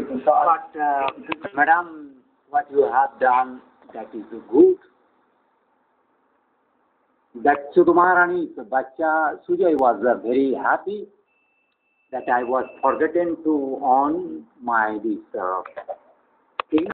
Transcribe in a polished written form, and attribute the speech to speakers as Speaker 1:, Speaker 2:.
Speaker 1: But madam, what you have done, that is good. That Sukumarani's Bacha Sujay was very happy that I was forgotten to on my this thing.